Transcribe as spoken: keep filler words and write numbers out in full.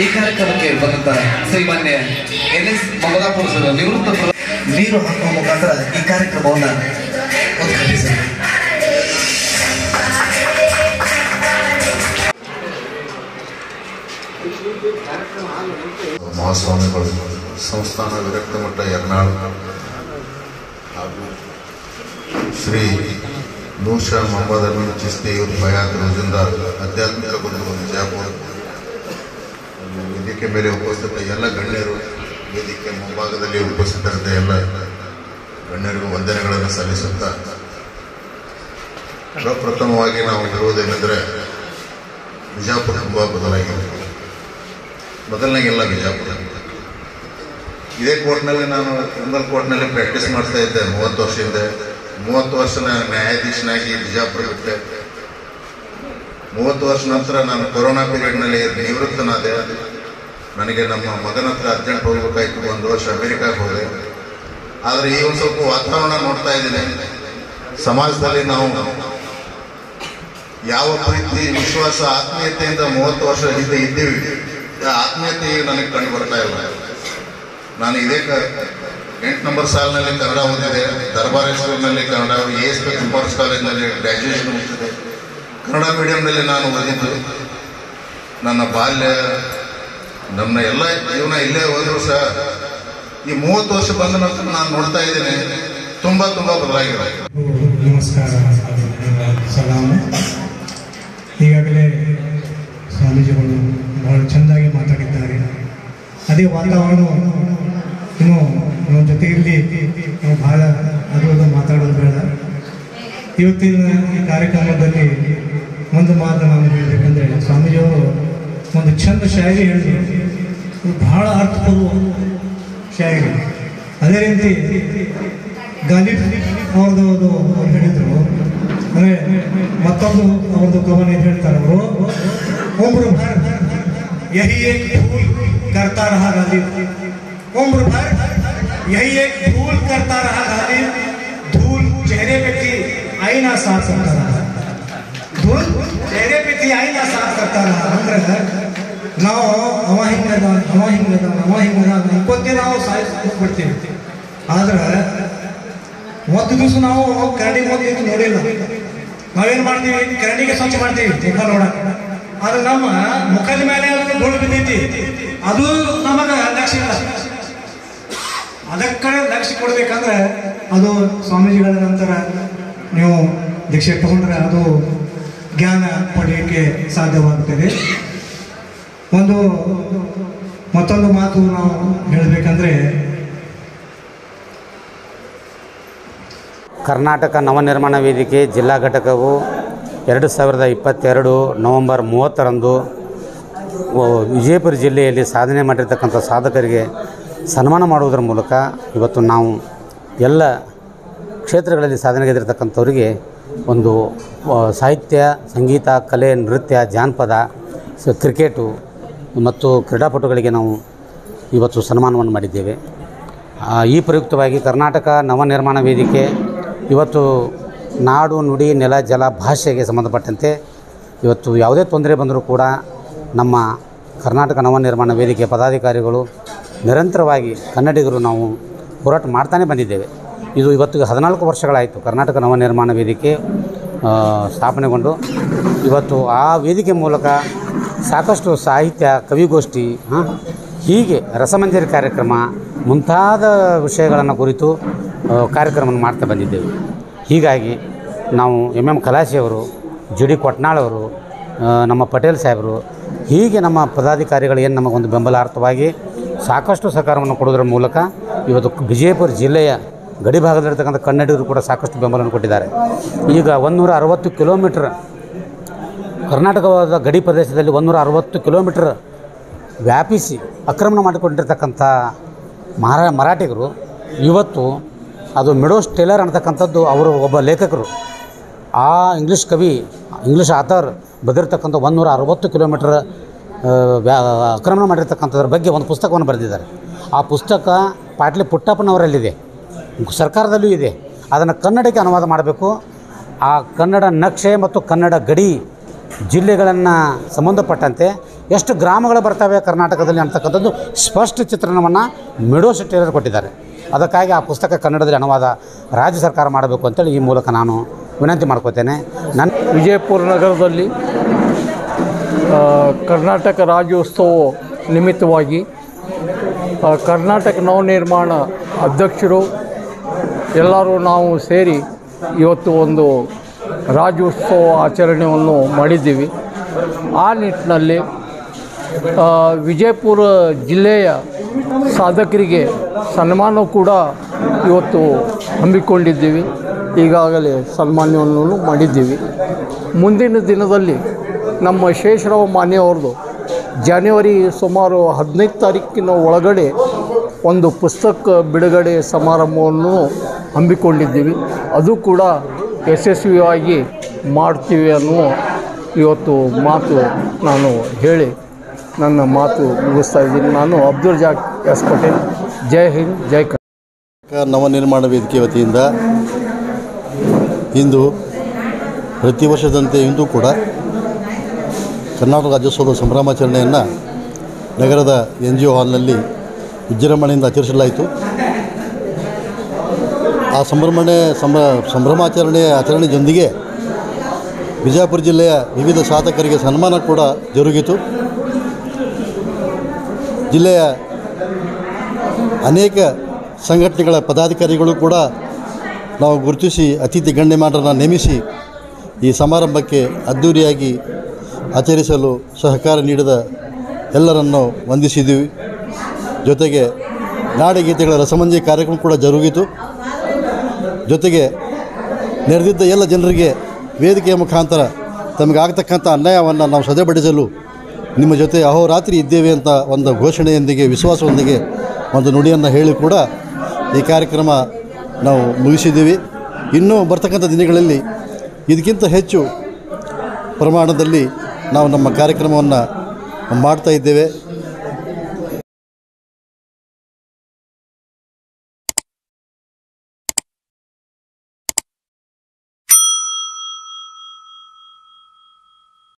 ಈ ಕಾರ್ಯಕ್ರಮಕ್ಕೆ ಬಂದಂತ ಶ್ರೀಮಾನ್ಯ ಎನ್ ಎಸ್ ಮಮದಾಪುರ ಸರ್ ನಿವೃತ್ತ ನೀರು ಹಾಕುವ ಮುಖಾಂತರ ಈ ಕಾರ್ಯಕ್ರಮವನ್ನು ಉದ್ಘಾಟಿಸಿದರು. ಮಹಾಸ್ವಾಮಿಗಳು ಸಂಸ್ಥಾನ ವಿರಕ್ತ ಮಠ ಯರ್ನಾಳ್ ಹಾಗೂ ಶ್ರೀ ನೂರ್ ಶಾ ಮೊಹಮ್ಮದ್ ಅಮೀನ್ ಚಿಸ್ತಿ ಯೂತ್ ಬಯಾತ್ ರೋಜಿಂದಾರ್ ಆಧ್ಯಾತ್ಮಿಕ ಗುರುಗಳು ವಿಜಯಪುರ ವೇದಿಕೆ ಮೇಲೆ ಉಪಸ್ಥಿತ ಎಲ್ಲ ಗಣ್ಯರು, ವೇದಿಕೆ ಮುಂಭಾಗದಲ್ಲಿ ಉಪಸ್ಥಿತರಿದ್ದ ಎಲ್ಲ ಗಣ್ಯರಿಗೂ ವಂದನೆಗಳನ್ನು ಸಲ್ಲಿಸುತ್ತಾ, ಪ್ರಪ್ರಥಮವಾಗಿ ನಾವು ಹೇಳುವುದೇನೆಂದರೆ ವಿಜಯಪುರ ತುಂಬ ಬದಲಾಗಿದೆ. ಮೊದಲನಾಗೆಲ್ಲ ವಿಜಯಪುರ ಇದೇ ಕೋರ್ಟ್ನಲ್ಲಿ ನಾನು ಕುಂದಲ್ ಕೋರ್ಟ್ನಲ್ಲಿ ಪ್ರಾಕ್ಟೀಸ್ ಮಾಡ್ತಾ ಇದ್ದೆ. ಮೂವತ್ತು ವರ್ಷದಿಂದ ಮೂವತ್ತು ವರ್ಷ ನಾನು ನ್ಯಾಯಾಧೀಶನಾಗಿ ಬಿಜಾಪುರ ಬಿಟ್ಟೆ. ಮೂವತ್ತು ವರ್ಷ ನಂತರ ನಾನು ಕೊರೋನಾ ಪೀರಿಯಡ್ನಲ್ಲಿ ನಿವೃತ್ತನಾದೆ. ನನಗೆ ನಮ್ಮ ಮಗನ ಹತ್ರ ಅರ್ಜೆಂಟ್ ಹೋಗ್ಬೇಕಾಯ್ತು. ಒಂದು ವರ್ಷ ಅಮೆರಿಕಾಗೆ ಹೋದೆ. ಆದರೆ ಈ ಒಂದು ಸ್ವಲ್ಪ ವಾತಾವರಣ ನೋಡ್ತಾ ಇದ್ದೀನಿ. ಸಮಾಜದಲ್ಲಿ ನಾವು ಯಾವ ಪ್ರೀತಿ ವಿಶ್ವಾಸ ಆತ್ಮೀಯತೆಯಿಂದ ಮೂವತ್ತು ವರ್ಷ ಹಿಂದೆ ಇದ್ದೀವಿ, ಆತ್ಮೀಯತೆ ಈಗ ನನಗೆ ಕಂಡು ಬರ್ತಾ ಇಲ್ಲ. ನಾನು ಇದೇ ಕ ಎಂಟು ನಂಬರ್ ಸಾಲಿನಲ್ಲಿ ಕನ್ನಡ ಓದಿದೆ. ದರ್ಬಾರೇಶ್ವರ್ನಲ್ಲಿ Kannada, A S P commerce ಕಾಲೇಜಿನಲ್ಲಿ ಗ್ರ್ಯಾಜುಯೇಷನ್ ಓದಿದೆ. ಕನ್ನಡ ಮೀಡಿಯಂನಲ್ಲಿ ನಾನು ಓದಿದ್ದು. ನನ್ನ ಬಾಲ್ಯ, ನನ್ನ ಎಲ್ಲ ಜೀವನ ಇಲ್ಲೇ ಹೋದ್ರು ಸಹ ಈ ಮೂವತ್ತು ವರ್ಷ ಬಂದ ನಂತರ ನಾನು ನೋಡ್ತಾ ಇದ್ದೀನಿ ತುಂಬ ತುಂಬ ಬದಲಾಗಿದೆ. ನಮಸ್ಕಾರ, ಸಲಾಮು. ಈಗಾಗಲೇ ಸ್ವಾಮೀಜಿಗಳು ಬಹಳ ಚೆಂದಾಗಿ ಮಾತಾಡಿದ್ದಾರೆ. ಅದೇ ವಾತಾವರಣ ಇನ್ನು ನಮ್ಮ ಜೊತೆ ಇಲ್ಲಿ ನಾವು ಬಹಳ ಅದು ಅದು ಮಾತಾಡೋದು ಬೇಡ. ಇವತ್ತಿನ ಈ ಕಾರ್ಯಕ್ರಮದಲ್ಲಿ ಒಂದು ಮಾತು ನಾನು ಹೇಳಬೇಕಂದ್ರೆ, ಸ್ವಾಮೀಜಿಯವರು ಒಂದು ಚಂದ ಶಾಯರಿ ಹೇಳಿದ್ರು. ಅದು ಬಹಳ ಅರ್ಥಪೂರ್ವ ಶಾಯರಿ. ಅದೇ ರೀತಿ ಗಾಲಿಬ್ ಅವ್ರದ್ದು ಅದು ಅವ್ರು ಹೇಳಿದರು. ಅಂದರೆ ಮತ್ತೊಂದು ಅವ್ರದ್ದು ಕವನ ಏನು ಹೇಳ್ತಾರೆ ಅವರು, उम्र भर यही एक भूल करता रहा गालिब, उम्र भर यही एक भूल करता रहा गालिब, धूल चेहरे पे थी आईना साफ करता रहा, धूल चेहरे पे थी आईना साफ करता रहा. ಅಂದ್ರೆ ನಾವು ಅವ ಹಿಂಗದ ಅವ ಹಿಂಗದ ಅವ ಹಿಂಗದ ಅನ್ಕೋತೇ ನಾವು ಸಾಯಿಸ್ಬಿಡ್ತೀವಿ. ಆದ್ರೆ ಒಂದು ದಿವಸ ನಾವು ಕರಡಿ ಮುಂದೆ ಇದು ನೋಡಿಲ್ಲ. ನಾವೇನು ಮಾಡ್ತೀವಿ, ಕರಡಿಗೆ ಸ್ವಚ್ಛ ಮಾಡ್ತೀವಿ ಮುಖ ನೋಡಕ್. ಆದ್ರೆ ನಮ್ಮ ಮುಖದ ಮೇಲೆ ಅದಕ್ಕೆ ಧೂಳು ಬಿದ್ದೈತಿ, ಅದು ನಮಗ ಲಕ್ಷ್ಯ ಇಲ್ಲ. ಅದಕ್ಕೆ ಕಡೆ ಲಕ್ಷ್ಯ ಕೊಡ್ಬೇಕಂದ್ರೆ ಅದು ಸ್ವಾಮೀಜಿಗಳ ನಂತರ ನೀವು ದೀಕ್ಷೆ ತಗೊಂಡ್ರೆ ಅದು ಜ್ಞಾನ ಪಡೆಯಕ್ಕೆ ಸಾಧ್ಯವಾಗುತ್ತದೆ. ಒಂದು ಮತ್ತೊಂದು ಮಾತು ನಾವು ಹೇಳಬೇಕಂದ್ರೆ, ಕರ್ನಾಟಕ ನವನಿರ್ಮಾಣ ವೇದಿಕೆ ಜಿಲ್ಲಾ ಘಟಕವು ಎರಡು ಸಾವಿರದ ಇಪ್ಪತ್ತೆರಡು ನವಂಬರ್ ಮೂವತ್ತರಂದು ವಿಜಯಪುರ ಜಿಲ್ಲೆಯಲ್ಲಿ ಸಾಧನೆ ಮಾಡಿರ್ತಕ್ಕಂಥ ಸಾಧಕರಿಗೆ ಸನ್ಮಾನ ಮಾಡುವುದರ ಮೂಲಕ ಇವತ್ತು ನಾವು ಎಲ್ಲ ಕ್ಷೇತ್ರಗಳಲ್ಲಿ ಸಾಧನೆಗೈದಿರ್ತಕ್ಕಂಥವರಿಗೆ ಒಂದು ಸಾಹಿತ್ಯ, ಸಂಗೀತ, ಕಲೆ, ನೃತ್ಯ, ಜಾನಪದ, ಕ್ರಿಕೆಟು ಮತ್ತು ಕ್ರೀಡಾಪಟುಗಳಿಗೆ ನಾವು ಇವತ್ತು ಸನ್ಮಾನವನ್ನು ಮಾಡಿದ್ದೇವೆ. ಈ ಪ್ರಯುಕ್ತವಾಗಿ ಕರ್ನಾಟಕ ನವನಿರ್ಮಾಣ ವೇದಿಕೆ ಇವತ್ತು ನಾಡು, ನುಡಿ, ನೆಲ, ಜಲ, ಭಾಷೆಗೆ ಸಂಬಂಧಪಟ್ಟಂತೆ ಇವತ್ತು ಯಾವುದೇ ತೊಂದರೆ ಬಂದರೂ ಕೂಡ ನಮ್ಮ ಕರ್ನಾಟಕ ನವನಿರ್ಮಾಣ ವೇದಿಕೆ ಪದಾಧಿಕಾರಿಗಳು ನಿರಂತರವಾಗಿ ಕನ್ನಡಿಗರು ನಾವು ಹೋರಾಟ ಮಾಡ್ತಾನೆ ಬಂದಿದ್ದೇವೆ. ಇದು ಇವತ್ತಿಗೆ ಹದಿನಾಲ್ಕು ವರ್ಷಗಳಾಯಿತು ಕರ್ನಾಟಕ ನವನಿರ್ಮಾಣ ವೇದಿಕೆ ಸ್ಥಾಪನೆಗೊಂಡು. ಇವತ್ತು ಆ ವೇದಿಕೆ ಮೂಲಕ ಸಾಕಷ್ಟು ಸಾಹಿತ್ಯ, ಕವಿಗೋಷ್ಠಿ, ಹೀಗೆ ರಸಮಂಜರಿ ಕಾರ್ಯಕ್ರಮ ಮುಂತಾದ ವಿಷಯಗಳನ್ನು ಕುರಿತು ಕಾರ್ಯಕ್ರಮವನ್ನು ಮಾಡ್ತಾ ಬಂದಿದ್ದೇವೆ. ಹೀಗಾಗಿ ನಾವು ಎಮ್ ಎಮ್ ಖಲಾಸಿಯವರು, ಜಿ ಡಿ ಕೊಟ್ನಾಳವರು, ನಮ್ಮ ಪಟೇಲ್ ಸಾಹೇಬರು, ಹೀಗೆ ನಮ್ಮ ಪದಾಧಿಕಾರಿಗಳು ಏನು ನಮಗೊಂದು ಬೆಂಬಲಾರ್ಥವಾಗಿ ಸಾಕಷ್ಟು ಸಹಕಾರವನ್ನು ಕೊಡೋದ್ರ ಮೂಲಕ ಇವತ್ತು ವಿಜಯಪುರ ಜಿಲ್ಲೆಯ ಗಡಿ ಭಾಗದಲ್ಲಿರ್ತಕ್ಕಂಥ ಕನ್ನಡಿಗರು ಕೂಡ ಸಾಕಷ್ಟು ಬೆಂಬಲವನ್ನು ಕೊಟ್ಟಿದ್ದಾರೆ. ಈಗ ಒಂದುನೂರ ಅರವತ್ತು ಕಿಲೋಮೀಟ್ರ್ ಕರ್ನಾಟಕದ ಗಡಿ ಪ್ರದೇಶದಲ್ಲಿ ಒಂದುನೂರ ಅರವತ್ತು ಕಿಲೋಮೀಟ್ರ್ ವ್ಯಾಪಿಸಿ ಆಕ್ರಮಣ ಮಾಡಿಕೊಂಡಿರ್ತಕ್ಕಂಥ ಮರಾ ಮರಾಠಿಗರು ಇವತ್ತು ಅದು ಮಿಡೋಸ್ ಟೇಲರ್ ಅಂತಕ್ಕಂಥದ್ದು ಅವರು ಒಬ್ಬ ಲೇಖಕರು, ಆ ಇಂಗ್ಲೀಷ್ ಕವಿ, ಇಂಗ್ಲೀಷ್ ಆಥರ್ ಬದಿರ್ತಕ್ಕಂಥ ಒಂದುನೂರ ಅರವತ್ತು ಕಿಲೋಮೀಟ್ರ್ ವ್ಯಾ ಆಕ್ರಮಣ ಮಾಡಿರ್ತಕ್ಕಂಥದ್ರ ಬಗ್ಗೆ ಒಂದು ಪುಸ್ತಕವನ್ನು ಬರೆದಿದ್ದಾರೆ. ಆ ಪುಸ್ತಕ ಪಾಟ್ಲಿ ಪುಟ್ಟಪ್ಪನವರಲ್ಲಿದೆ, ಸರ್ಕಾರದಲ್ಲೂ ಇದೆ. ಅದನ್ನು ಕನ್ನಡಕ್ಕೆ ಅನುವಾದ ಮಾಡಬೇಕು. ಆ ಕನ್ನಡ ನಕ್ಷೆ ಮತ್ತು ಕನ್ನಡ ಗಡಿ ಜಿಲ್ಲೆಗಳನ್ನು ಸಂಬಂಧಪಟ್ಟಂತೆ ಎಷ್ಟು ಗ್ರಾಮಗಳು ಬರ್ತವೆ ಕರ್ನಾಟಕದಲ್ಲಿ ಅಂತಕ್ಕಂಥದ್ದು ಸ್ಪಷ್ಟ ಚಿತ್ರಣವನ್ನು ಮಿಡೋ ಶೆಟ್ಟಿಯವರು ಕೊಟ್ಟಿದ್ದಾರೆ. ಅದಕ್ಕಾಗಿ ಆ ಪುಸ್ತಕ ಕನ್ನಡದಲ್ಲಿ ಅನುವಾದ ರಾಜ್ಯ ಸರ್ಕಾರ ಮಾಡಬೇಕು ಅಂತೇಳಿ ಈ ಮೂಲಕ ನಾನು ವಿನಂತಿ ಮಾಡ್ಕೋತೇನೆ. ನನ್ನ ವಿಜಯಪುರ ನಗರದಲ್ಲಿ ಕರ್ನಾಟಕ ರಾಜ್ಯೋತ್ಸವ ನಿಮಿತ್ತವಾಗಿ ಕರ್ನಾಟಕ ನವನಿರ್ಮಾಣ ಅಧ್ಯಕ್ಷರು ಎಲ್ಲರೂ ನಾವು ಸೇರಿ ಇವತ್ತು ಒಂದು ರಾಜ್ಯೋತ್ಸವ ಆಚರಣೆಯನ್ನು ಮಾಡಿದ್ದೀವಿ. ಆ ನಿಟ್ಟಿನಲ್ಲಿ ವಿಜಯಪುರ ಜಿಲ್ಲೆಯ ಸಾಧಕರಿಗೆ ಸನ್ಮಾನ ಕೂಡ ಇವತ್ತು ಹಮ್ಮಿಕೊಂಡಿದ್ದೀವಿ. ಈಗಾಗಲೇ ಸನ್ಮಾನವನ್ನು ಮಾಡಿದ್ದೀವಿ. ಮುಂದಿನ ದಿನದಲ್ಲಿ ನಮ್ಮ ಶೇಷರಾವ್ ಮಾನ್ಯವ್ರದ್ದು ಜನವರಿ ಸುಮಾರು ಹದಿನೈದು ತಾರೀಕಿನ ಒಳಗಡೆ ಒಂದು ಪುಸ್ತಕ ಬಿಡುಗಡೆ ಸಮಾರಂಭವನ್ನು ಹಮ್ಮಿಕೊಂಡಿದ್ದೀವಿ. ಅದು ಕೂಡ ಯಶಸ್ವಿಯಾಗಿ ಮಾಡ್ತೀವಿ ಅನ್ನುವ ಇವತ್ತು ಮಾತು ನಾನು ಹೇಳಿ ನನ್ನ ಮಾತು ಮುಗಿಸ್ತಾ ಇದ್ದೀನಿ. ನಾನು ಅಬ್ದುಲ್ ಜಾಕ್ ಎಸ್ ಪಟೇಲ್. ಜೈ ಹಿಂದ್, ಜೈ ಕರ್ನಾಟಕ. ನವನಿರ್ಮಾಣ ವೇದಿಕೆ ವತಿಯಿಂದ ಇಂದು ಪ್ರತಿ ವರ್ಷದಂತೆ ಇಂದು ಕೂಡ ಕರ್ನಾಟಕ ರಾಜ್ಯೋತ್ಸವದ ಸಂಭ್ರಮಾಚರಣೆಯನ್ನು ನಗರದ ಎನ್ ಜಿ ಒ ಹಾಲ್ನಲ್ಲಿ ವಿಜೃಂಭಣೆಯಿಂದ ಆಚರಿಸಲಾಯಿತು. ಆ ಸಂಭ್ರಮಣೆ ಸಂಭ್ರ ಸಂಭ್ರಮಾಚರಣೆಯ ಆಚರಣೆ ಜೊತೆಗೆ ವಿಜಯಪುರ ಜಿಲ್ಲೆಯ ವಿವಿಧ ಸಾಧಕರಿಗೆ ಸನ್ಮಾನ ಕೂಡ ಜರುಗಿತು. ಜಿಲ್ಲೆಯ ಅನೇಕ ಸಂಘಟನೆಗಳ ಪದಾಧಿಕಾರಿಗಳು ಕೂಡ ನಾವು ಗುರುತಿಸಿ ಅತಿಥಿ ಗಣ್ಯಮಾನರನ್ನು ನೇಮಿಸಿ ಈ ಸಮಾರಂಭಕ್ಕೆ ಅದ್ಧೂರಿಯಾಗಿ ಆಚರಿಸಲು ಸಹಕಾರ ನೀಡಿದ ಎಲ್ಲರನ್ನು ವಂದಿಸಿದ್ದೀವಿ. ಜೊತೆಗೆ ನಾಡಗೀತೆಗಳ ರಸಮಂಜರಿ ಕಾರ್ಯಕ್ರಮ ಕೂಡ ಜರುಗಿತು. ಜೊತೆಗೆ ನೆರೆದಿದ್ದ ಎಲ್ಲ ಜನರಿಗೆ ವೇದಿಕೆಯ ಮುಖಾಂತರ ತಮಗಾಗತಕ್ಕಂಥ ಅನ್ಯಾಯವನ್ನು ನಾವು ಸದೆಬಡಿಸಲು ನಿಮ್ಮ ಜೊತೆ ಅಹೋರಾತ್ರಿ ಇದ್ದೇವೆ ಅಂತ ಒಂದು ಘೋಷಣೆಯೊಂದಿಗೆ ವಿಶ್ವಾಸದೊಂದಿಗೆ ಒಂದು ನುಡಿಯನ್ನು ಹೇಳಿ ಕೂಡ ಈ ಕಾರ್ಯಕ್ರಮ ನಾವು ಮುಗಿಸಿದ್ದೀವಿ. ಇನ್ನೂ ಬರ್ತಕ್ಕಂಥ ದಿನಗಳಲ್ಲಿ ಇದಕ್ಕಿಂತ ಹೆಚ್ಚು ಪ್ರಮಾಣದಲ್ಲಿ ನಾವು ನಮ್ಮ ಕಾರ್ಯಕ್ರಮವನ್ನು ಮಾಡ್ತಾ ಇದ್ದೇವೆ.